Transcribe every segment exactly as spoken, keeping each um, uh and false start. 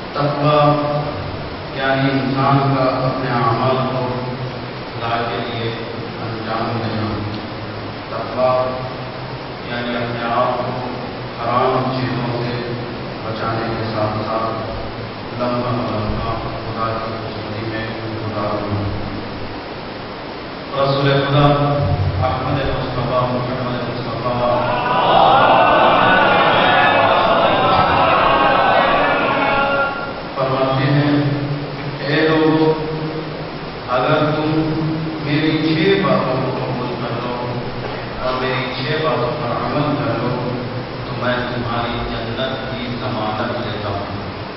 تقویٰ یعنی انسان کا اپنے اعمال کو خدا کے لیے انجام دینا. تقویٰ یعنی اپنے آپ کو حرام چیزوں سے بچانے کے ساتھ ساتھ لمبا لمبا خدا کی خوشنودی میں گزارنا. رسول خدا احمد مصطفیٰ محمد مصطفیٰ فرماتے ہیں کہ اے لوگوں، اگر تم میری چھ باتوں کو قبول کر لو اور میری چھ باتوں پر عمل کر لو تو میں تمہاری جنت کی ضمانت لیتا ہوں.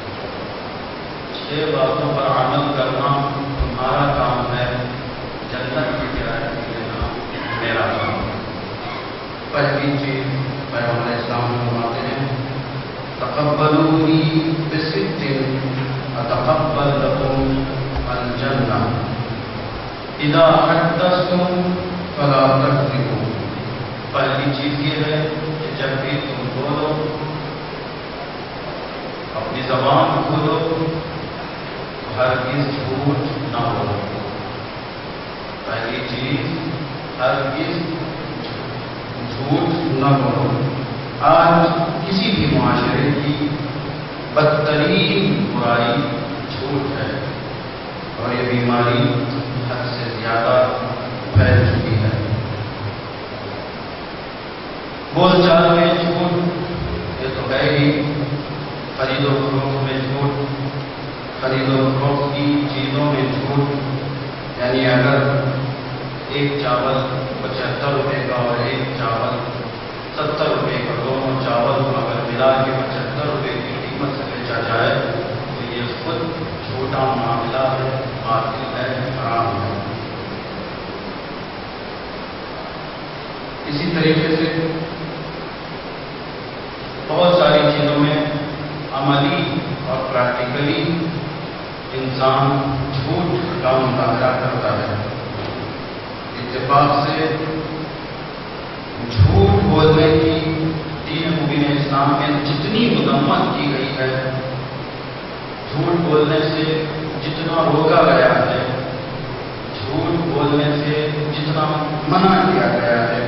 چھ باتوں پر عمل کرنا تمہارا کام ہے، جنت کی گارنٹی لینا میرا کام ہے. پہلی چیز پیغمبر اسلام فرماتے ہیں تقبلونی بست اتقبل لکم الجنہ اذا حدثتم فلا تکذبوا. پہلی چیز یہ ہے کہ جب بھی تم بولو، اپنی زبان کھولو تو ہرگز جھوٹ نہ بولو. پہلی چیز ہرگز جھوٹ نہ بولو. آج کسی بھی معاشرے کی بدترین برائی جھوٹ ہے اور یہ بیماری حد سے زیادہ پھیل چکی ہے. بول چال میں جھوٹ یہ تو ہے ہی، خرید و فروخت میں جھوٹ، خرید و فروخت کی چیزوں میں جھوٹ. یعنی اگر ایک چاول پچہتر روپے کا اور ایک چاول ستر روپے کا، دونوں چاول کو اگر ملا کے پچہتر روپے کی قیمت سے بیچا جائے تو یہ خود چھوٹا معاملہ ہے، باطل ہے، حرام ہے. اسی طریقے سے بہت ساری چیزوں میں عملی اور پریکٹیکلی انسان جھوٹ کا مظاہرہ کرتا ہے. اتفاق سے جھوٹ بولنے کی دین مبین اسلام میں جتنی مذمت کی گئی ہے، جھوٹ بولنے سے جتنا روکا گیا ہے، جھوٹ بولنے سے جتنا منع کیا گیا ہے،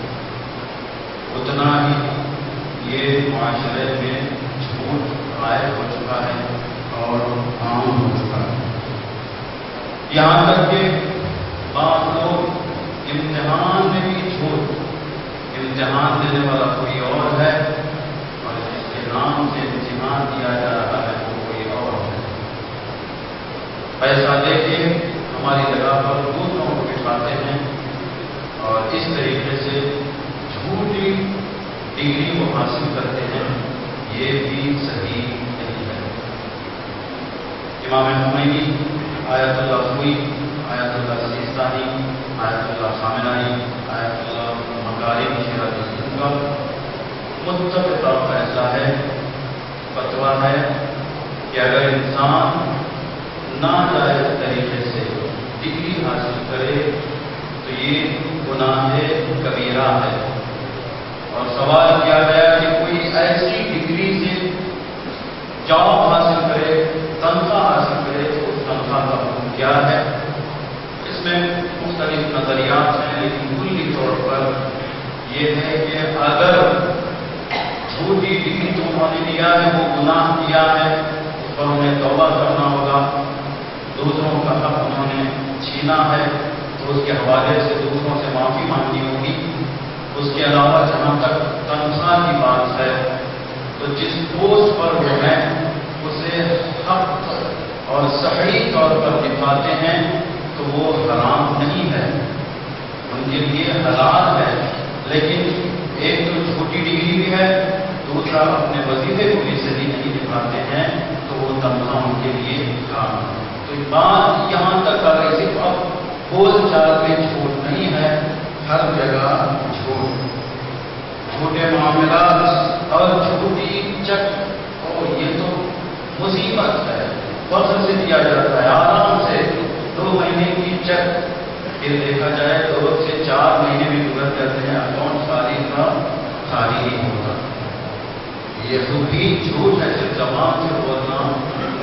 اتنا ہی یہ معاشرے میں جھوٹ غائب ہو چکا ہے اور عام ہو چکا ہے. یہاں تک کہ بعض لوگ امتحان میں بھی جھوٹ، امتحان دینے والا کوئی اور ہے اور جس کے نام سے امتحان دیا جا رہا ہے وہ کوئی اور ہے. پیسہ دے کے ہماری جگہ پر دوسروں کو بٹھاتے ہیں اور اس طریقے سے جھوٹی ڈگری کو حاصل کرتے ہیں. یہ بھی صحیح نہیں ہے. امام خمینی، آیت اللہ خوئی، آیت اللہ سیستانی، آیت اللہ خامنائی، آیت اللہ مکارم شیرازی کا متفقہ فیصلہ ہے، فتویٰ ہے کہ اگر انسان ناجائز طریقے سے ڈگری حاصل کرے تو یہ گناہ کبیرہ ہے. اور سوال کیا گیا کہ کوئی ایسی ڈگری سے جاب حاصل کرے، تنخواہ حاصل کرے تو اس تنخواہ کا حکم کیا ہے؟ اس میں مختلف نظریات ہیں، لیکن کلی طور پر یہ ہے کہ اگر جھوٹی ڈگری جو انہوں نے لیا ہے وہ گناہ کیا ہے، اس پر انہیں توبہ کرنا ہوگا. دوسروں کا حق انہوں نے چھینا ہے تو اس کے حوالے سے دوسروں سے معافی مانگنی ہوگی. اس کے علاوہ جہاں تک تنخواہ کی بات ہے تو جس پوسٹ پر وہ ہیں اسے حق اور صحیح طور پر دکھاتے ہیں تو وہ حرام نہیں ہے، ان کے لیے حلال ہے. لیکن ایک تو چھوٹی ڈگری بھی ہے، دوسرا اپنے وظیفے کو بھی صحیح نہیں دکھاتے ہیں تو وہ تنخواہ ان کے لیے حرام ہے. تو بات یہاں تک آ گئی، صرف اب بول چال میں جھوٹ نہیں ہے، ہر جگہ جھوٹ، جھوٹے معاملات اور جھوٹی چٹ، اور یہ تو مصیبت ہے. وقت سے دیا جاتا ہے آرام سے، دو مہینے کی چٹ، پھر دیکھا جائے دو سے چار مہینے بھی گزر جاتے ہیں، اکاؤنٹ خالی کا خالی نہیں ہوتا. یہ بھی جھوٹ ہے، صرف زبان سے بولنا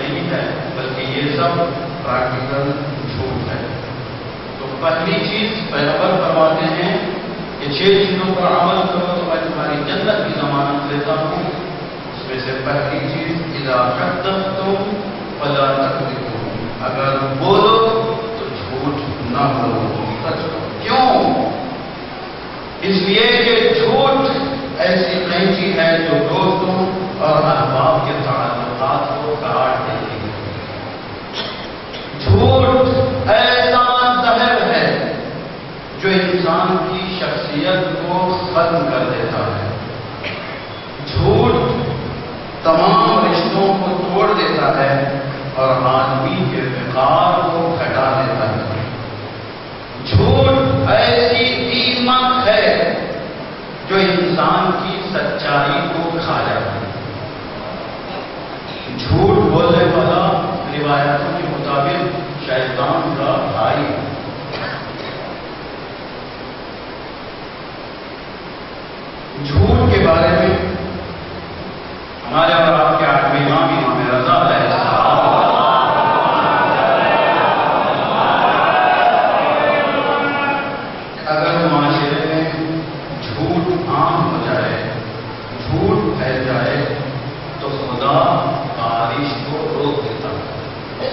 सब प्रैक्टिकल झूठ है। तो पहली चीज पैगंबर फरमाते हैं कि छह चीजों पर अमल करो तो मैं तुम्हारी जन्नत की जमानत देता हूँ। उसमें से पहली चीज इज़ा हद्दथ्तुम फला तकज़िबू, अगर बोलो तो झूठ न बोलो, सच करो। क्यों? इसलिए कि झूठ ऐसी कैंची है जो दोस्तों और अहबाब के ताल्लुकात को काट देती है। झूठ ऐसा जहर है जो इंसान की शख्सियत को खत्म कर देता है। झूठ तमाम रिश्तों को तोड़ देता है और आदमी के विकार को घटा देता है। झूठ ऐसी कीमत है जो इंसान की सच्चाई को खा जाता है। झूठ बोलने वाला रिवायतों के मुताबिक शैतान का भाई है। झूठ के बारे में हमारे और आपके आठवें इमाम इमाम रज़ा अलैहिस्सलाम अगर माशरे में झूठ आम हो जाए, झूठ फैल जाए तो खुदा बारिश को रोक देता है।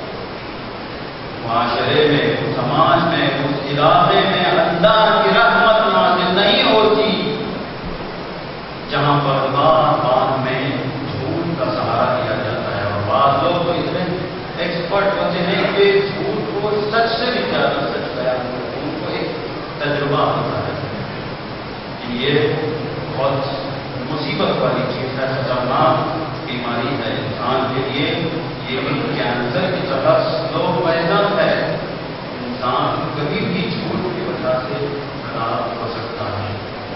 माशरे में, समाज में, उस इलाके में अल्लाह की रहमत नाज़िल नहीं होती जहां पर बार बार में झूठ का सहारा दिया जाता है। और बाद लोग तो इतने एक्सपर्ट होते हैं कि झूठ को सच से भी ज्यादा सच बयान करते हैं, उनको एक तजुर्बा होता है। ये बहुत मुसीबत वाली चीज है, खतरनाक बीमारी है इंसान के लिए। ये भी कैंसर की तरह स्लो पॉइजन है। इंसान कभी भी झूठ की वजह से खराब हो सकता है।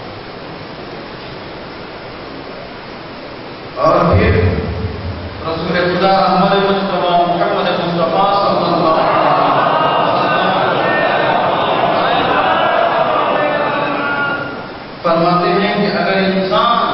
और फिर रसूल खुदा अहमद मुस्तफा मुहम्मद मुस्तफा सल्लल्लाहु फरमाते हैं कि अगर इंसान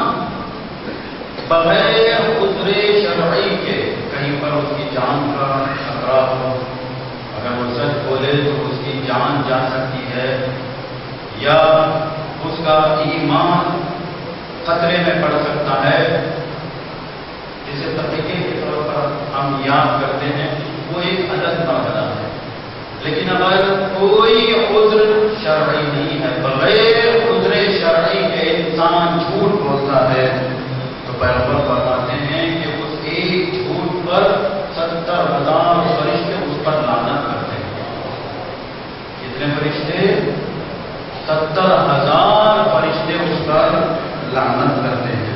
बगैर उज़्र शरई के, कहीं पर उसकी जान का खतरा हो, अगर वो सच बोले तो उसकी जान जा सकती है या उसका ईमान खतरे में पड़ सकता है, जिसे तरीके के तौर पर हम याद करते हैं, वो एक अलग मसला है। लेकिन अगर कोई उज़्र शरई नहीं है, बगैर उज़्र शरई के इंसान झूठ बोलता है, तो पैगंबर फरमाते हैं कि उस एक झूठ पर सत्तर हजार फरिश्ते उस पर लानत करते हैं। कितने फरिश्ते? सत्तर हजार फरिश्ते उस पर लानत करते हैं।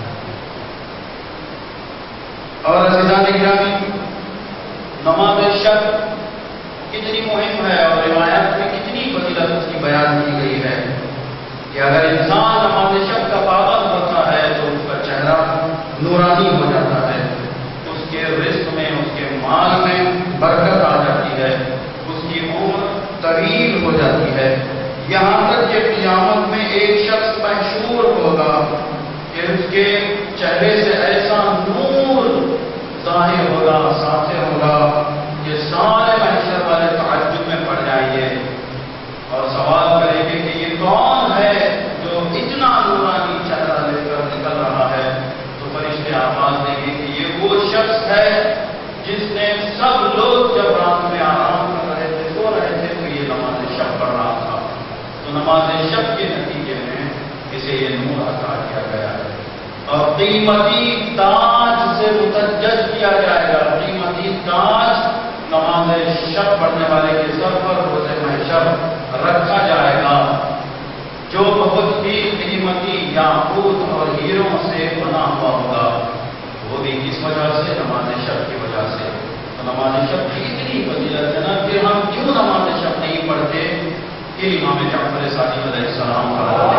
और अज़ीज़ान गिरामी, नमाज शक कितनी मुहिम है और रिवायत में कितनी फजीलत उसकी बयान की गई है कि अगर इंसान नमाज शक का पाबंद होता है तो उसका चेहरा नूरानी हो जाता है, उसके रिस्क में, उसके माल में बरकत आ जाती है, उसकी उम्र तवील हो जाती है। यहाँ तक कि क़ियामत में एक शख्स मशहूर होगा कि उसके चेहरे से ऐसा नूर ज़ाहिर होगा, साथे होगा कि सारे महशर वाले तअज्जुब में पड़ जाएंगे और सवाल करेंगे कि ये कौन है जो इतना नूरानी चेहरा लेकर निकल रहा है। तो फरिश्ते आवाज देंगे कि ये वो शख्स है जिसने सब लोग जब रात में आराम कर रहे थे, सो रहे थे, तो ये नमाज शब पढ़ रहा था। तो नमाज शब के नतीजे में इसे ये नूर अता किया गया है और कीमती ताज से मुतज्जज किया जाएगा। कीमती ताज नमाज शब पढ़ने वाले के सर पर रोज़े महशर रखा जाएगा, जो बहुत ही कीमती याकूत और हीरों से बना हुआ होगा। वो भी किस वजह से? नमाज शब की वजह से। तो नमाज शब की इतनी फजीलत है ना, फिर हम क्यों नमाज शब नहीं पढ़ते? कि इमाम जाफर सादिक अलैहिस्सलाम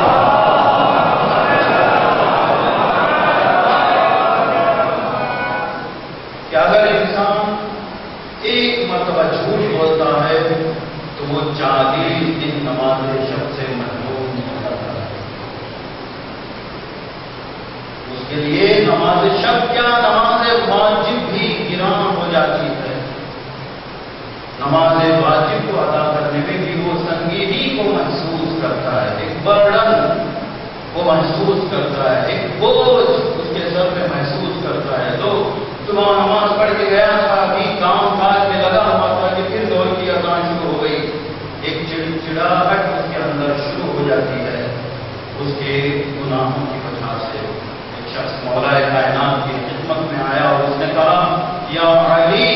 कि अगर इंसान एक मरतबा झूठ बोलता है तो वो चालीस दिन नमाज शब से महरूम हो जाता है। उसके लिए नमाज शब क्या, नमाज वाजिब भी गिरान हो जाती है। سنگینی کو محسوس کرتا ہے، ایک برڈن وہ محسوس کرتا ہے، ایک بوجھ اس کے سر میں محسوس کرتا ہے. تو صبح نماز پڑھ کے گیا تھا، ابھی کام کاج میں لگا ہوا تھا کہ پھر دور کی اذان شروع ہو گئی. ایک چڑچڑاہٹ اس کے اندر شروع ہو جاتی ہے اس کے گناہوں کی وجہ سے. ایک شخص مولا کائنات کی خدمت میں آیا اور اس نے کہا یا علی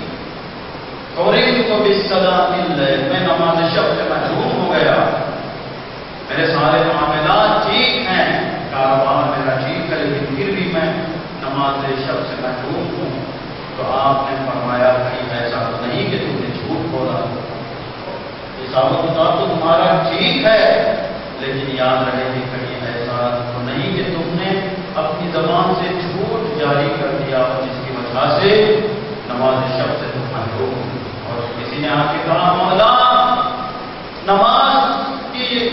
حرمت بالصلاۃ اللیل، میں نماز شب سے محروم ہو گیا، میرے سارے معاملات ٹھیک ہیں، کاروبار میرا ٹھیک ہے، لیکن پھر بھی میں نماز شب سے محروم ہوں. تو آپ نے فرمایا کہیں ایسا تو نہیں کہ تم نے جھوٹ بولا، حساب و کتاب تو تمہارا ٹھیک ہے، لیکن یاد رہے کہ کہیں ایسا تو نہیں کہ تم نے اپنی زبان سے جھوٹ جاری کر دیا اور جس کی وجہ سے نماز شب سے تم محروم ہو. اور کسی نے آ کے کہا مولا نماز کی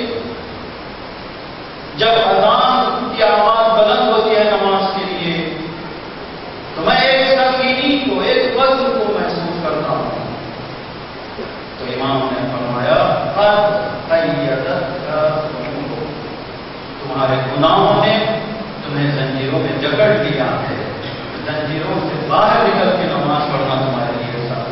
جب اذان کی آواز بلند ہوتی ہے نماز کے لیے تو میں ایک سنگینی کو، ایک وزن کو محسوس کرتا ہوں. تو امام نے فرمایا تمہارے گناہوں نے تمہیں زنجیروں میں جکڑ لیا ہے، زنجیروں سے باہر نکل کے نماز پڑھنا تمہارے لیے ساتھ.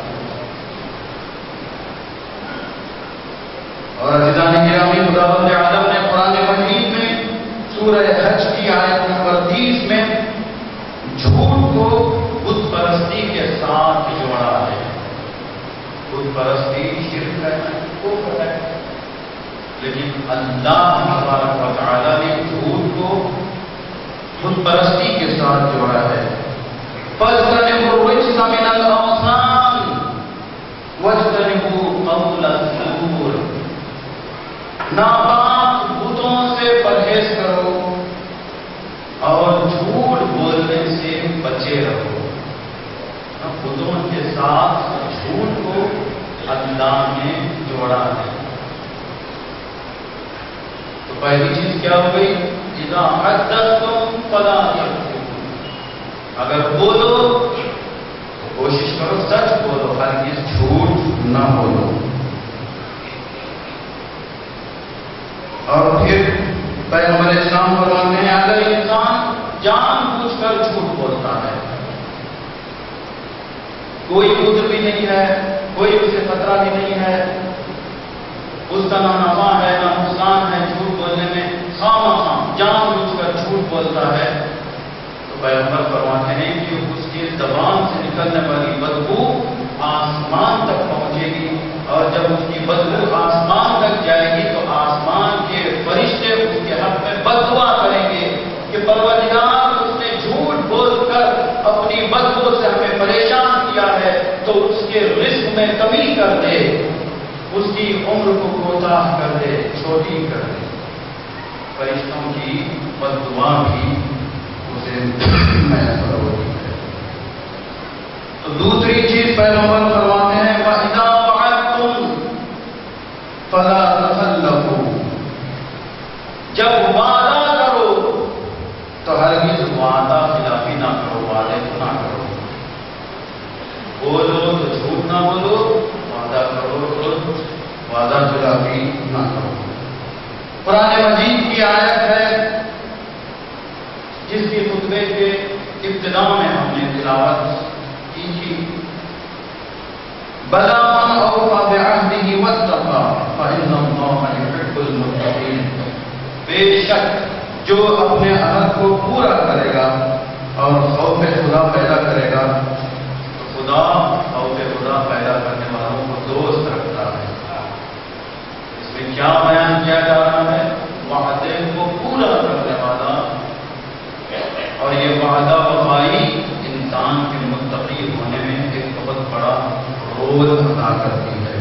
اور عزیزان گرامی، خداوند عالم نے قرآن مجید میں سورہ حج کی آیت نمبر تیس میں جھوٹ کو بت پرستی کے ساتھ جوڑا ہے. بت پرستی شرک ہے، کفر ہے، لیکن اللہ تبارک و تعالی نے جھوٹ کو بت پرستی کے ساتھ جوڑا ہے. فَاجْتَنِبُوا الرِّجْسَ مِنَ الْأَوْثَانِ وَاجْتَنِبُوا قَوْلَ الزُّورِ، ناپاک بتوں سے پرہیز کرو اور جھوٹ بولنے سے بچے رہو. بتوں کے ساتھ جھوٹ کو اللہ نے جوڑا ہے. تو پہلی چیز کیا ہو گئی؟ اذا حدثتم فلا تكذبوا، اگر بولو تو کوشش کرو سچ بولو، ہرگز جھوٹ نہ بولو. اور پھر پیغمبر اسلام فرماتے ہیں اگر انسان جان بوجھ کر جھوٹ بولتا ہے، کوئی عذر بھی نہیں ہے، کوئی اسے خطرہ بھی نہیں ہے، اس کا نہ نفع ہے نہ نقصان ہے جھوٹ بولنے میں، خواہ جان بوجھ کر جھوٹ بولتا ہے، تو پیغمبر فرماتے ہیں کہ اس کی زبان سے نکلنے والی بدبو آسمان تک پہنچے گی، اور جب اس کی بدبو آسمان تک جائے گی تو آسمان کے فرشتے اس کے حق میں بددعا کریں گے کہ پروردگار اس نے جھوٹ بول کر اپنی بدبو سے ہمیں پریشان کیا ہے تو اس کے رزق میں کمی کر دے، اس کی عمر کو کوتاہ کر دے، چھوٹی کر دے. فرشتوں کی بددعا بھی اسے میسر ہوتی ہے. تو دوسری چیز پیغمبر فرماتے ہیں وَإِذَا وَعَدتُّمْ فَلَا تَخَلَّفُوا، جب وعدہ کرو تو ہرگز وعدہ خلافی نہ کرو، وعدے نہ کرو. بولو تو جھوٹ نہ بولو، وعدہ کرو تو وعدہ خلافی نہ کرو. قرآن مجید کی آیت ہے جس کی خطبے کے ابتدا میں ہم نے تلاوت کی تھی، بَلَا مَنْ أَوْفَىٰ بِعَهْدِهِ وَاتَّقَىٰ فَإِنَّ اللَّهَ يُحِبُّ الْمُتَّقِينَ، بے شک جو اپنے عہد کو پورا کرے گا اور خوف خدا پیدا کرے گا تو خدا خوف خدا پیدا کرنے والوں کو دوست رکھتا ہے. اس میں کیا بیان کیا جا رہا ہے؟ وعدے کو پورا کرنے والا، اور یہ وعدہ وفائی انسان کے متقی ہونے میں ایک بہت بڑا رول ادا کرتی ہے.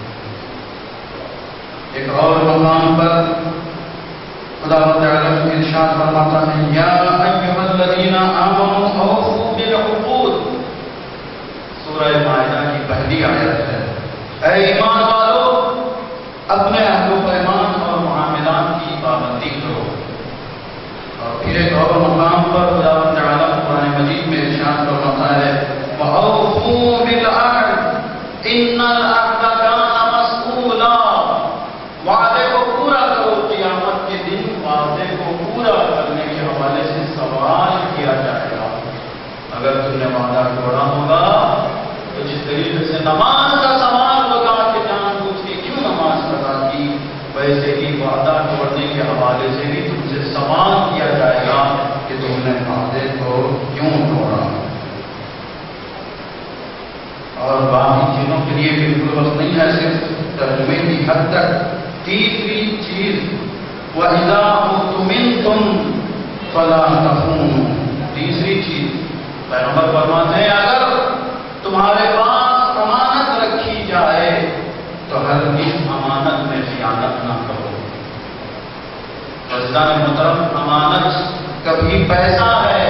ایک اور مقام پر خداوند عالم ارشاد فرماتا ہے یا ایھا الذین آمنوا اوفوا بالعقود، سورہ مائدہ کی پہلی آیت ہے. اے ایمان والو اپنے عہد و پیمان اور معاملات کی پابندی کرو. اور پھر ایک اور مقام پر خداوند عالم قرآن مجید میں ارشاد فرماتا ہے وَأَوْفُوا بِالْعَهْدِ إِنَّ الْعَهْدَ كَانَ مَسْئُولًا، اگر تم نے وعدہ توڑا ہوگا تو جس طریقے سے نماز کا سوال ہوگا کہ جان بوجھ کے کیوں نماز ادا کی، ویسے ہی وعدہ توڑنے کے حوالے سے بھی تم سے سوال کیا جائے گا کہ تم نے وعدے کو کیوں توڑا۔ اور باقی چیزوں کے لیے بالکل وقت نہیں ہے، صرف ترجمے کی حد تک۔ تیسری چیز وَإِذَا اؤْتُمِنْتُمْ فَلَا تَخُونُوا، تیسری چیز پیغمبر فرماتے ہیں اگر تمہارے پاس امانت رکھی جائے تو ہرگز امانت میں خیانت نہ کرو۔ عزیزان محترم، امانت کبھی پیسہ ہے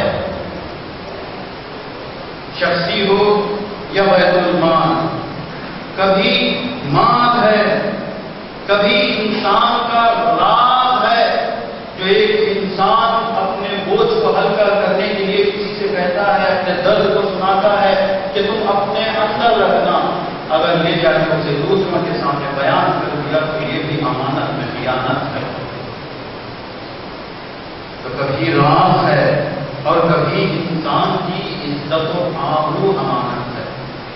شخصی ہو یا بیت المال، کبھی مال ہے، کبھی انسان کا راز ہے جو ایک انسان اپنے بوجھ کو ہلکا کرنے کے لیے کسی سے کہتا ہے، اپنے درد کو سناتا ہے کہ تم اپنے اندر رکھنا، اگر یہ جا کے اسے دوسروں کے سامنے بیان کر دیا تو یہ بھی امانت میں خیانت ہے۔ تو کبھی راز ہے اور کبھی انسان کی عزت و آبرو امانت ہے۔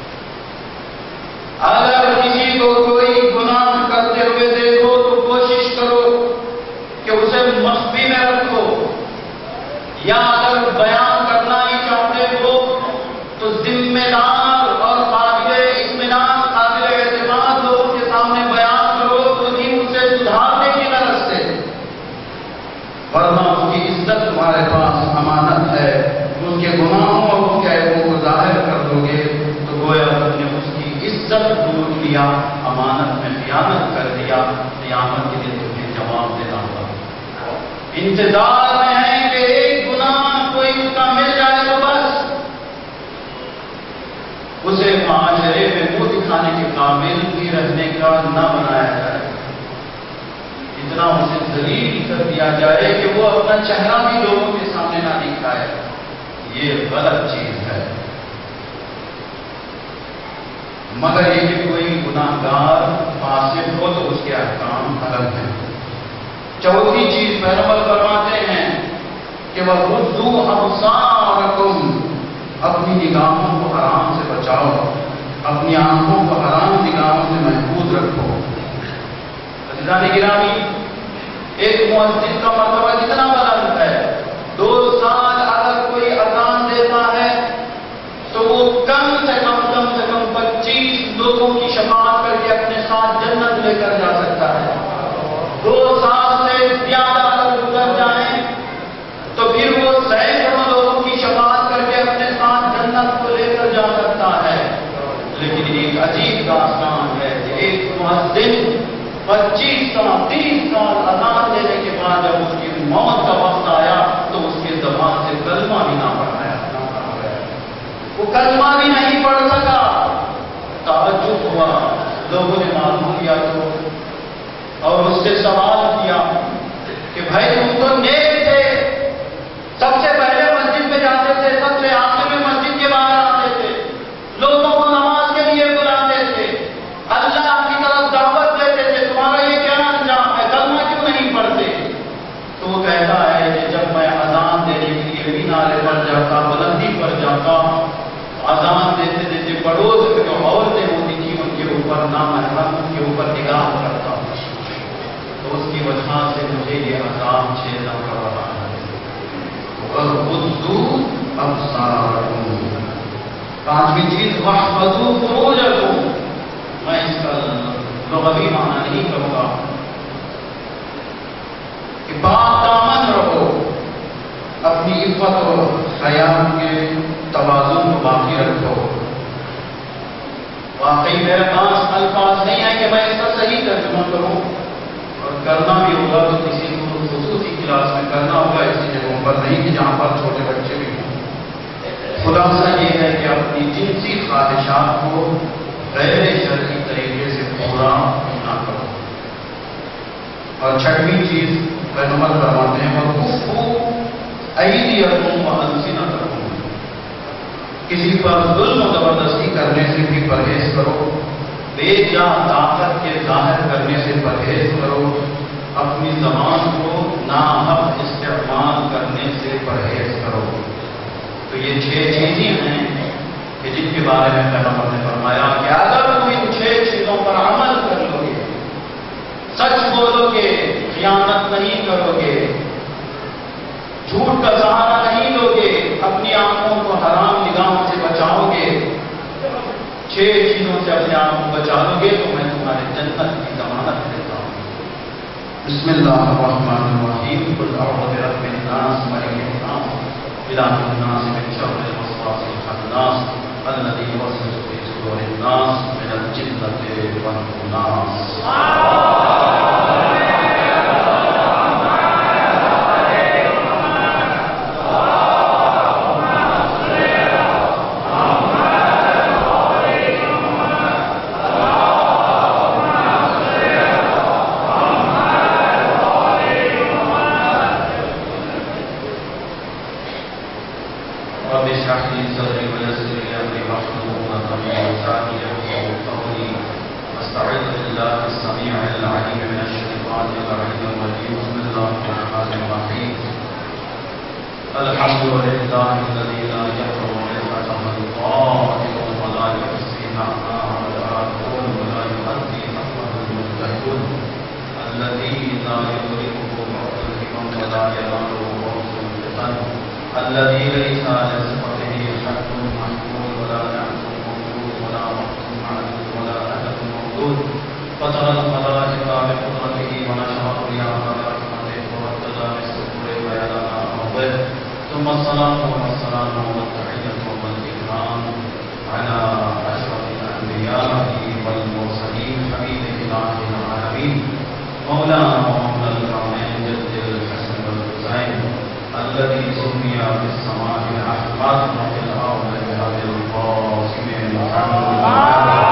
اگر کسی کو کوئی گناہ کرتے ہوئے دیکھو تو کوشش کرو کہ اسے مخفی میں رکھو، یا اگر بیان کرنا ہی چاہتے ہو تو ذمہ دار اور قابل اطمینان قابل اعتماد لوگوں کے سامنے بیان کرو، انہیں اسے سدھارنے کی غرض سے، ورنہ اس کی عزت تمہارے پاس امانت ہے، اس کے گناہوں اور اس کے عیبوں کو ظاہر کر دو گے تو گویا تم نے اس کی عزت لوٹ لیا، امانت میں خیانت کر دیا، قیامت کے دن تمہیں جواب دینا ہوگا۔ انتظار میں ہے کہ ایک گناہ کوئی اس کا مل جائے تو بس اسے معاشرے میں منہ دکھانے کے قابل بھی رہنے کا نہ بنایا جائے، اتنا اسے ذلیل کر دیا جائے کہ وہ اپنا چہرہ بھی لوگوں کے سامنے نہ دکھائے، یہ غلط چیز ہے۔ مگر یہ کہ کوئی گناہ گار فاسق ہو تو اس کے احکام الگ ہیں۔ چوتھی چیز پیغمبر فرماتے ہیں کہ وَغُضُّوا أَبْصَارَكُمْ، اپنی نگاہوں کو حرام سے بچاؤ، اپنی آنکھوں کو حرام نگاہوں سے محفوظ رکھو۔ عزیزان گرامی، ایک مؤذن کا مرتبہ کتنا بلند ہے، دو سال اگر کوئی اذان دیتا ہے تو وہ کم سے کم کم سے کم پچیس لوگوں کی شفاعت کر کے اپنے ساتھ جنت لے کر جا سکتا ہے۔ دو سال سے زیادہ اگر گزر جائیں تو پھر وہ سینکڑوں لوگوں کی شفاعت کر کے اپنے ساتھ جنت کو لے کر جا سکتا ہے۔ لیکن ایک عجیب داستان ہے کہ ایک مؤذن پچیس سال تیس سال اذان دینے کے بعد جب اس کی موت کا وقت آیا تو اس کے زبان سے کلمہ بھی نہ پڑھایا، وہ کلمہ بھی نہیں پڑھ سکا۔ تعجب ہوا، لوگوں نے معلوم کیا تو اور اس سے سوال کیا کہ بھائی تم تو نیک تھے، سب سے پہلے مسجد میں جاتے تھے، سب سے آخر میں مسجد کے باہر آتے تھے، لوگوں کو نماز کے لیے بلاتے تھے، اللہ کی طرف دعوت دیتے تھے، تمہارا یہ کیا انجام ہے، کلمہ کیوں نہیں پڑھتے؟ تو وہ کہتا ہے کہ جب میں اذان دینے کے لیے مینارے پر جاتا، بلندی پر جاتا، اذان دیتے دیتے پڑوس میں جو عورتیں ہوتی تھیں ان کے اوپر نامحرم ان کے اوپر نگاہ کرتا ہوں، تو اس کی وجہ سے مجھے یہ عذاب جھیلنا پڑ رہا ہے۔ وَغُضُّوا أَبْصَارَكُمْ، پانچویں چیز وَاحْفَظُوا فُرُوجَكُمْ، میں اس کا لغوی معنی نہیں کروں گا کہ پاک دامن رہو، اپنی عفت و حیا کے توازن کو باقی رکھو۔ واقعی میرے پاس الفاظ نہیں ہے کہ میں اس کا صحیح ترجمہ کروں، اور کرنا بھی ہوگا تو کسی کو خصوصی کلاس میں کرنا ہوگا، ایسی جگہوں پر نہیں کہ جہاں پر چھوٹے بچے بھی ہوں۔ خلاصہ یہ ہے کہ اپنی جنسی خواہشات کو غیر شرعی طریقے سے پورا نہ کرو۔ اور چھٹویں چیز پیغمبر فرماتے ہیں وَكُفُّوا أَيْدِيَكُمْ وَأَلْسِنَتَكُمْ، کسی پر ظلم و زبردستی کرنے سے بھی پرہیز کرو، بے جا طاقت کے ظاہر کرنے سے پرہیز کرو، اپنی زبان کو ناحق استعمال کرنے سے پرہیز کرو۔ تو یہ چھ چیزیں ہیں کہ جن کے بارے میں پیغمبر نے فرمایا کہ اگر تم ان چھ چیزوں پر عمل کر لو گے، سچ بولو گے، خیانت نہیں کرو گے، جھوٹ کا سہارا نہیں لو گے، اپنی آنکھوں کو حرام نگاہوں سے بچاؤ گے، چھ چیزوں سے اپنے آپ کو بچا لو گے تو میں تمہارے جنت کی ضمانت دیتا ہوں۔ بسم اللہ الرحمن الرحیم، قل اعوذ برب الناس ملک الناس الہ الناس من شر الوسواس الخناس الذی یوسوس فی صدور الناس من الجنۃ والناس۔ الحمد لله الذي لا يضر مثله طائر ولا يحصي معناه العاقون ولا يؤدي حقه المجتهدون الذي لا يدركه بعد الحكم ولا يناله بعد الفتن الذي ليس لصفته حد محدود ولا نعت موجود ولا وقت معدود ولا أجل موجود فترى الخلائق بقدرته ونشر رياها برحمته وابتلى بالسرور ويلنا أرضه ثم الصلاة والسلام والتحية والإكرام على أشرف الأنبياء والمرسلين حبيب إله العالمين مولانا ومولى الكرمين جد الحسن والحسين الذي سمي بالسماء الأحمد وفي الأرض بأبي القاسم محمد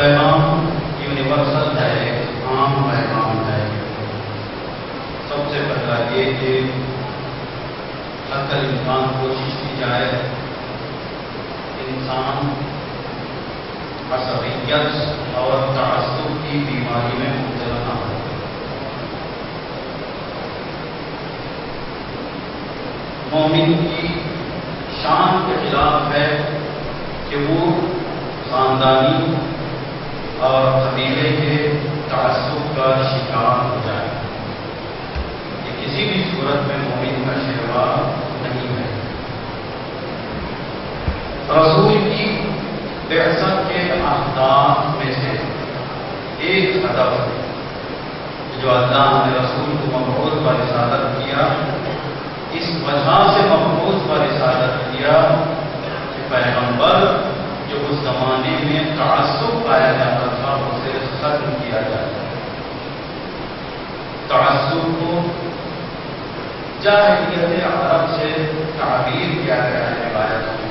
پیغام یونیورسل ہے، عام پیغام ہے۔ سب سے حتی امکان کوشش کی جائے انسان عصبیت اور تعصب کی بیماری میں مبتلا نہ ہو۔ مومن کی شان کے خلاف ہے کہ وہ خاندانی اور قبیلے کے تعصب کا شکار ہو جائے۔ یہ کسی بھی صورت میں مومن کا شہوار نہیں ہے۔ رسول کی بعثت کے اہداف میں سے ایک ہدف جو اللہ نے رسول کو مبعوث پر رسالت کیا، اس وجہ سے مبعوث پر رسالت کیا کہ پیغمبر جو اس زمانے میں تعصب پایا جاتا تھا اسے ختم کیا جاتا ہے۔ تعصب کو جاہلیت عرب سے تعبیر کیا گیا ہے روایت میں۔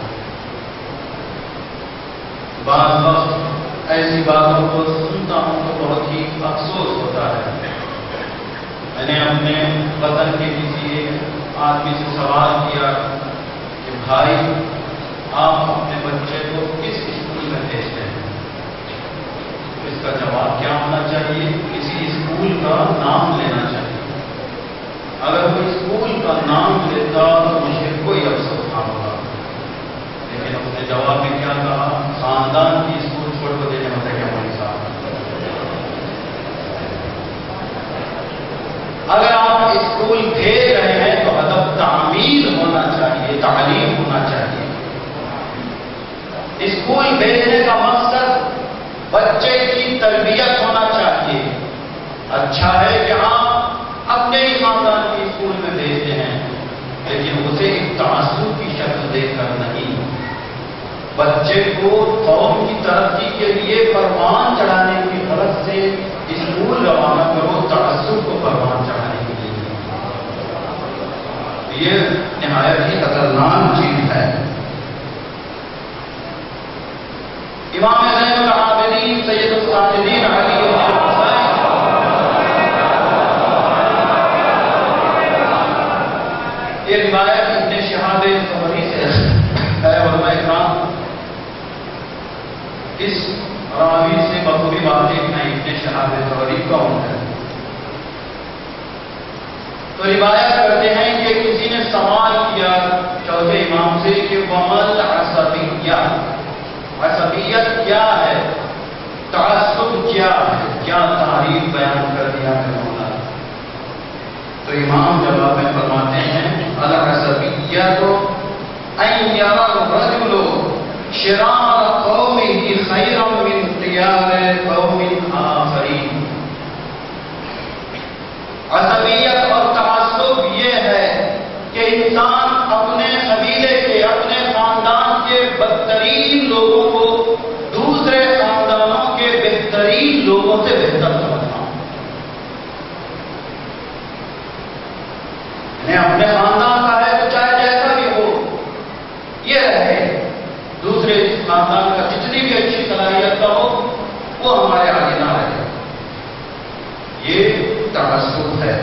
بعض وقت ایسی باتوں کو سنتا ہوں تو بہت ہی افسوس ہوتا ہے۔ میں نے اپنے وطن کے کسی آدمی سے سوال کیا کہ بھائی آپ اپنے بچے کو کس اسکول میں بھیجتے ہیں؟ اس کا جواب کیا ہونا چاہیے؟ کسی اسکول کا نام لینا چاہیے۔ اگر وہ اسکول کا نام لیتا تو مجھے کوئی افسوس نہ ہوگا، لیکن اس نے جواب میں کیا کہا؟ خاندان کی اسکول چھوڑ کو دینے ہوتا ہے ہمارے ساتھ۔ اگر آپ اسکول بھیج رہے ہیں تو ہدف تعمیر ہونا چاہیے، تعلیم ہونا چاہیے۔ اسکول بھیجنے کا مقصد بچے کی تربیت ہونا چاہیے۔ اچھا ہے کہ آپ اپنے ہی خاندان کی اسکول میں بھیجتے ہیں، لیکن اسے ایک تعصب کی شکل دے کر نہیں۔ بچے کو قوم کی ترقی کے لیے پروان چڑھانے کی غرض سے اسکول روانہ کرو، تعصب کو پروان چڑھانے کے لیے۔ یہ نہایت ہی خطرناک چیز ہے۔ امام زین العابدین سید الساجدین علی یہ روایت ابن شہاب زہری سے ہے، علماء کرام اس راوی سے بخوبی واقف ہیں ابن شہاب زہری کون ہے۔ تو روایت کرتے ہیں کہ کسی نے سوال کیا چوتھے امام سے کہ ومل عصبیہ، عصبیت کیا ہے، تعصب کیا ہے، کیا تعریف بیان کر دیا ہے مولا۔ تو امام جواب میں فرماتے ہیں العصبیۃ ان یرى الرجل شرار قومه خیرا من خیار قوم آخرین۔ عصبیت اور تعصب یہ ہے کہ انسان اپنے قبیلے کے، اپنے خاندان کے بدترین لوگوں کو دوسرے خاندانوں کے بہترین لوگوں سے بہتر سمجھنا۔ انہیں اپنے خاندان کا ہے تو چاہے جیسا بھی ہو یہ رہے، دوسرے خاندان کا جتنی بھی اچھی صلاحیت کا ہو وہ ہمارے آگے نہ رہے۔ یہ تعصب ہے۔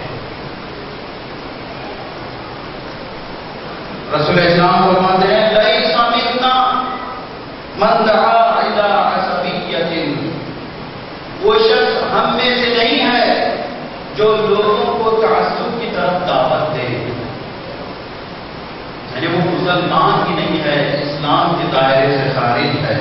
رسول اسلام فرماتے ہیں لیس منا من دعا الی عصبیۃ، وہ شخص ہم میں سے نہیں ہے جو لوگوں کو تعصب کی طرف دعوت دے، یعنی وہ مسلمان ہی نہیں ہے، اسلام کے دائرے سے خارج ہے۔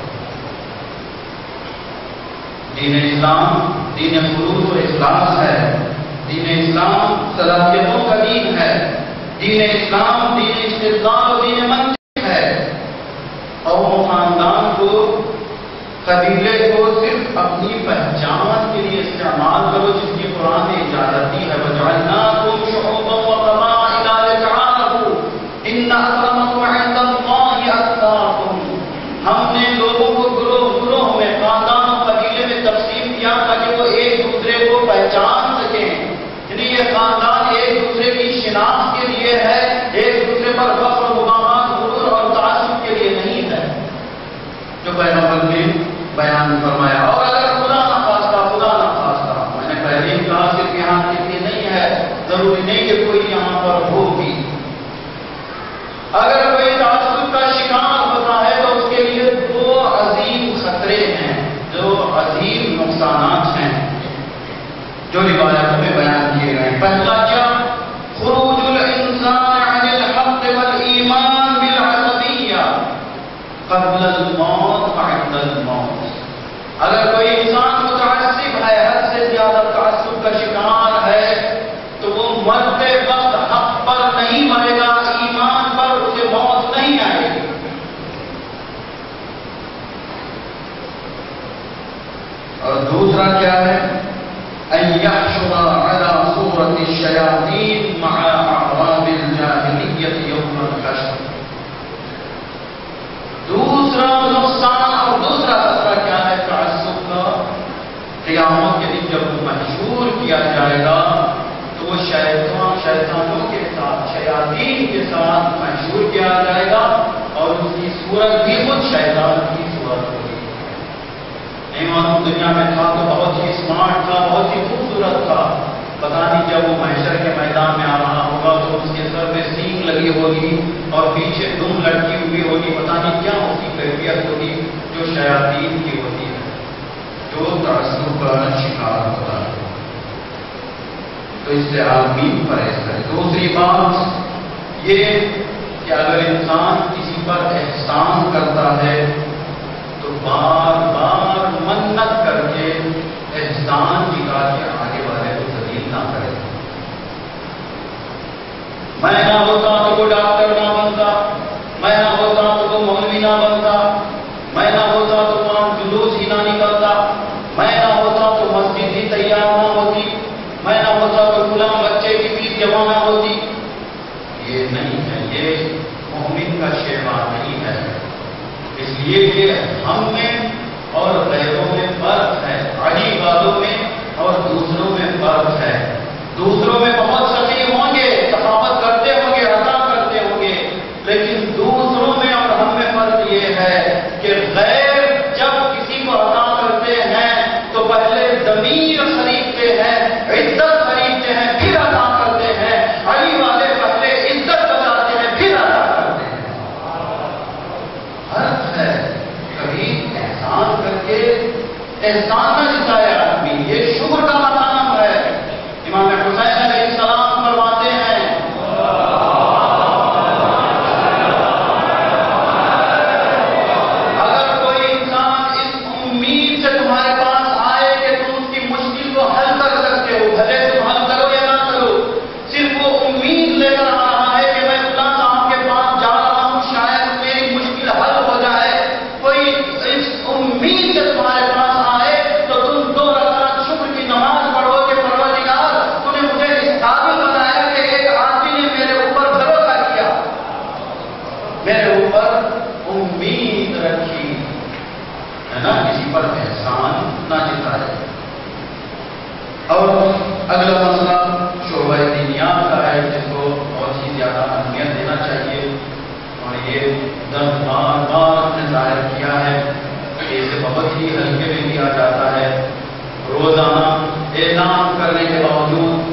دین اسلام دین خلوص و اخلاص ہے، دین اسلام صلاحیتوں کا دین ہے، دین اسلام دین استدلال و دین منطق ہے۔ اور خاندان کو، قبیلے کو صرف اپنی پہچان کے لیے استعمال کرو جس کی قرآن نے اجازت دی ہے۔ وَجَعَلْنَاكُمْ شُعُوبًا وَقَبَائِلَ لِتَعَارَفُوا إِنَّ أَكْرَمَكُمْ عِندَ اللَّهِ أَتْقَاكُمْ۔ ہم نے لوگوں کو گروہ گروہ میں، خاندان و قبیلے میں تقسیم کیا تاکہ وہ ایک دوسرے کو پہچان سکیں۔ یعنی یہ خاندان ایک دوسرے کی شناخت کے لیے ہے، ایک دوسرے پر فخر و مباحث، غرور اور تعصب کے لیے نہیں ہے، جو پیغمبر نے بیان فرمایا۔ اور اگر خدا نہ خواستہ خدا نہ خواستہ، میں نے پہلے ہی کہا صرف یہاں اتنی نہیں ہے، ضروری نہیں کہ کوئی یہاں پر ہو بھی، اگر کوئی انسان متعصب ہے، حد سے زیادہ تعصب کا شکار ہے، تو وہ مرتے وقت حق پر نہیں مرے گا، ایمان پر اسے موت نہیں آئے گی۔ اور دوسرا کیا ہے؟ ان یحشر علی صورت الشیاطین مع اعراب الجاہلیت یوم الحشر۔ دوسرا نقصان اور دوسرا خطرہ کیا ہے تعصب کا؟ قیامت کے دن جب وہ محشور کیا جائے گا تو وہ شیطان شیطانوں کے ساتھ، شیاطین کے ساتھ محشور کیا جائے گا، اور اس کی صورت بھی خود شیطان کی صورت ہوگی۔ نہیں معلوم دنیا میں تھا تو بہت ہی اسمارٹ تھا، بہت ہی خوبصورت تھا، پتہ نہیں جب وہ محشر کے میدان میں آ رہا ہوگا تو اس کے سر پہ سینگ لگی ہوگی اور پیچھے دم لٹکی ہوئی ہوگی، پتہ نہیں کیا اس کی کیفیت ہوگی جو شیاطین کی ہوتی ہے، جو تعصب کا شکار ہوتا ہے۔ تو اس سے آدمی پرہیز کرے۔ دوسری بات یہ کہ اگر انسان کسی پر احسان کرتا ہے تو بار بار منت کر کے احسان دکھا کے آگے والے کو ذلیل نہ کرے۔ میں نہ ہوتا تو وہ ڈاکٹر نہ بنتا، میں نہ ہوتا تو وہ مولوی نہ بنتا، میں نہ ہوتا تو وہاں جلوس ہی نہ نکلتا، میں نہ ہوتا تو مسجد ہی تیار نہ ہوتی، میں نہ ہوتا تو فلاں بچے کی فیس جمع نہ ہوتی۔ یہ نہیں ہے، یہ مومن کا شیوا نہیں ہے۔ اس لیے کہ ہم میں اور غیروں میں فرق ہے، علی والوں میں اور دوسروں میں فرق ہے۔ دوسروں میں بہت سخی ہوں گے، سخاوت کرتے ہوں گے، عطا کرتے ہوں گے، لیکن دوسروں میں اور ہم میں فرق یہ ہے کہ غیر جب کسی کو عطا کرتے ہیں تو پہلے ضمیر خریدتے ہیں، عزت خریدتے ہیں، پھر عطا کرتے ہیں۔ علی والے پہلے عزت بچاتے ہیں پھر عطا کرتے ہیں۔ فرق ہے، کبھی احسان کر کے احسان نہ جتائے آدمی، یہ شکر کا مقام ہے۔ امام حسین علیہ السلام فرماتے ہیں اگر کوئی انسان اس امید سے تمہارے پاس آئے کہ تم اس کی مشکل کو حل کر سکتے ہو، بھلے تم حل کرو یا نہ کرو، صرف وہ امید لے کر آ رہا ہے کہ میں فلاں صاحب کے پاس جا رہا ہوں شاید میری مشکل حل ہو جائے، کوئی اس امید سے تمہارے پاس آئے تو تم دو رکعت شکر کی نماز پڑھو کہ پروردگار تو نے مجھے اس قابل بنایا کہ ایک آدمی نے میرے اوپر بھروسہ کیا، میرے اوپر امید رکھی ہے نا، کسی پر احسان نہ جتائے۔ اور اگلا مسئلہ شعبہ دینیات کا ہے جس کو بہت ہی زیادہ اہمیت دینا چاہیے، اور یہ درد بار بار نے ظاہر کیا ہے کہ اسے بہت ہی ہلکے میں لیا جاتا ہے۔ روزانہ اعلان کرنے کے باوجود،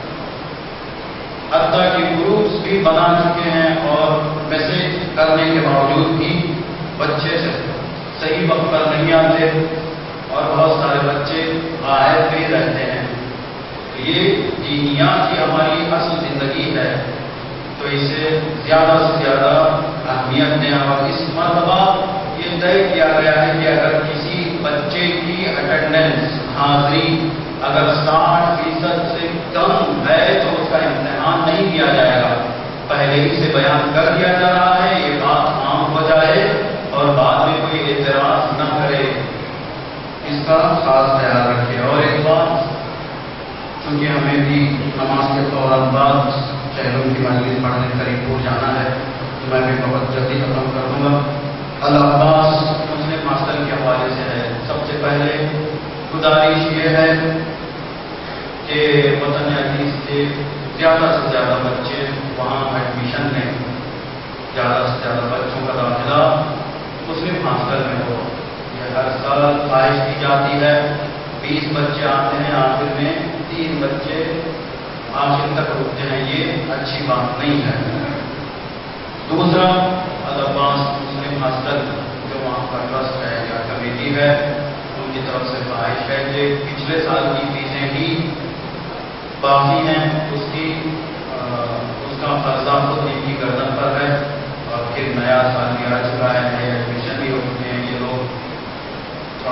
حتیٰ کہ گروپس بھی بنا چکے ہیں اور میسج کرنے کے باوجود بھی بچے سے صحیح وقت پر نہیں آتے اور بہت سارے بچے غائب بھی رہتے ہیں۔ یہ دینیات کی ہماری اصل زندگی ہے، تو اسے زیادہ سے زیادہ اہمیت دیں۔ اور اس مرتبہ یہ طے کیا گیا ہے کہ اگر کسی بچے کی اٹینڈنس، حاضری اگر ساٹھ فیصد سے کم ہے تو اس کا امتحان نہیں دیا جائے گا۔ پہلے ہی سے بیان کر دیا جا رہا ہے، یہ بات عام ہو جائے اور بعد میں کوئی اعتراض نہ کرے، اس کا خاص خیال رکھے۔ اور ایک بات، چونکہ ہمیں بھی نماز کے فوراً بعد شہروں کی مجلس پڑھنے قریب ہو جانا ہے، تو میں بھی بہت جلدی ختم کر دوں گا۔ العباس مسلم ماسٹر کے حوالے سے ہے۔ سب سے پہلے گزارش یہ ہے کہ وطن عزیز کے زیادہ سے زیادہ بچے وہاں ایڈمیشن میں، زیادہ سے زیادہ بچوں کا داخلہ مسلم ماسٹر میں ہو۔ یہ ہر سال خواہش کی جاتی ہے، بیس بچے آتے ہیں، آخر میں تین بچے آخر تک رکتے ہیں، یہ اچھی بات نہیں ہے۔ دوسرا، العباس مسلم ماسٹر جو وہاں کا ٹرسٹ ہے یا کمیٹی ہے، ان کی طرف سے خواہش ہے کہ پچھلے سال کی فیسیں ہی باقی ہیں، اس کی اس کا قرضہ خود ان کی گردن پر ہے، اور پھر نیا سال بھی آ چکا ہے، نئے ایڈمیشن بھی ہو چکے ہیں، یہ لوگ تھوڑا پریشان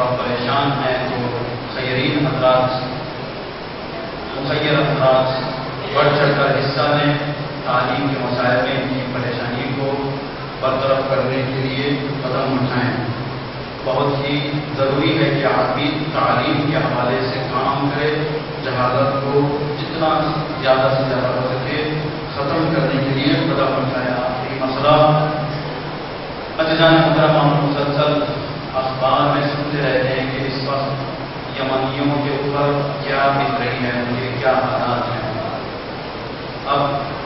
پریشان ہیں تو خیرین حضرات، مخیر افراد بڑھ چڑھ کر حصہ لیں، تعلیم کے مسائل میں ان کی پریشانی کو برطرف کرنے کے لیے قدم اٹھائیں۔ بہت ہی ضروری ہے کہ آدمی تعلیم کے حوالے سے کام کرے، جہالت کو جتنا زیادہ سے زیادہ ہو سکے ختم کرنے کے لیے قدم اٹھائے۔ آخری مسئلہ، عزیزان محترم، ہم مسلسل اخبار میں سنتے رہتے ہیں کہ اس وقت یمنیوں کے اوپر کیا بیت رہی ہے، ان کے کیا حالات ہیں۔ اب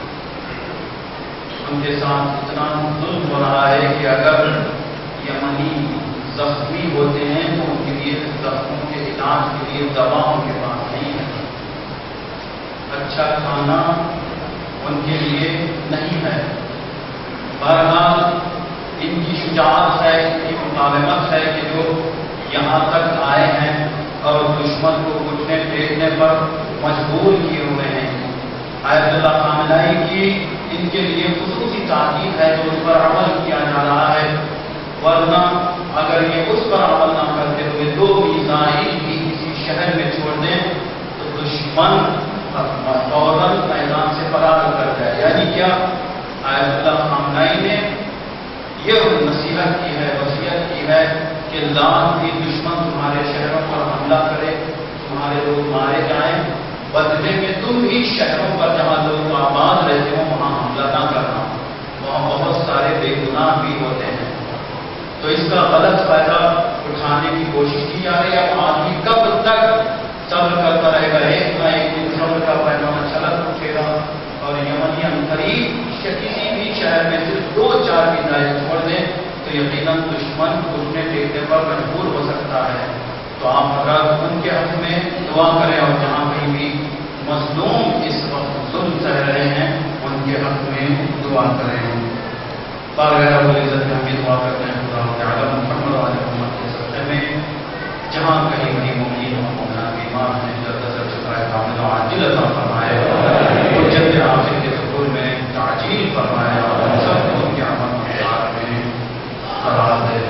ان کے ساتھ اتنا ظلم ہو رہا ہے کہ اگر یمنی زخمی ہوتے ہیں تو ان کے لیے زخموں کے علاج کے لیے دواؤں کے پاس نہیں ہے، اچھا کھانا ان کے لیے نہیں ہے۔ بہرحال ان کی شجاعت ہے، ان کی مقاومت ہے کہ جو یہاں تک آئے ہیں اور دشمن کو گھٹنے ٹیکنے پر مجبور کیے ہوئے ہیں۔ آیت اللہ خامنہئی کی ان کے لیے خصوصی تاکید ہے جو اس پر عمل کیا جا رہا ہے، ورنہ اگر یہ اس پر عمل نہ کرتے ہوئے دو میزائل بھی کسی شہر میں چھوڑ دیں تو دشمن فوراً میدان سے فرار کر جائے۔ یعنی کیا؟ آیت اللہ خامنہئی نے یہ نصیحت کی ہے، وصیت کی ہے کہ لاکھ بھی دشمن تمہارے شہروں پر حملہ کرے، تمہارے لوگ مارے جائیں، بدلے میں تم بھی شہروں پر جہاں لوگ آباد رہتے ہو وہاں حملہ نہ کرنا، وہاں بہت سارے بے گناہ بھی ہوتے ہیں۔ تو اس کا غلط فائدہ اٹھانے کی کوشش کی جا رہی ہے۔ آدمی کب تک صبر کرتا رہے گا؟ ایک نہ ایک دن صبر کا پیغام چھلک اٹھے گا اور یمنی قریب کسی بھی شہر میں صرف دو چار میزائل چھوڑ دیں تو یقیناً دشمن گھٹنے ٹیکنے پر مجبور ہو سکتا ہے۔ تو آپ حضرات ان کے حق میں دعا کریں، اور جہاں کہیں بھی مظلوم اس وقت ظلم سہ رہے ہیں ان کے حق میں دعا کریں۔ بارگاہ رب العزت میں ہمیں دعا کرتے ہیں خدا تعالی محمد علیہ محمد کے صدقے میں جہاں کہیں بھی ممکن ہو مومنہ بیمار ہیں، جلد از جلد شفائے کاملہ عاجل عطا فرمائے، حجت آخر کے ظہور میں تعجیل فرمائے، اور ہم سب کو ان کے عمل مبارک میں قرار دے۔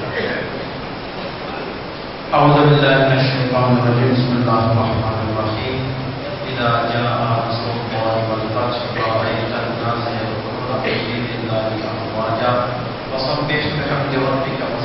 اعوذ باللہ من الشیطان الرجیم، بسم اللہ الرحمن الرحیم۔ اذا جاء نصر اللہ والفتح ورأيت الناس يدخلون في دين الله أفواجا فسبح بحمد ربك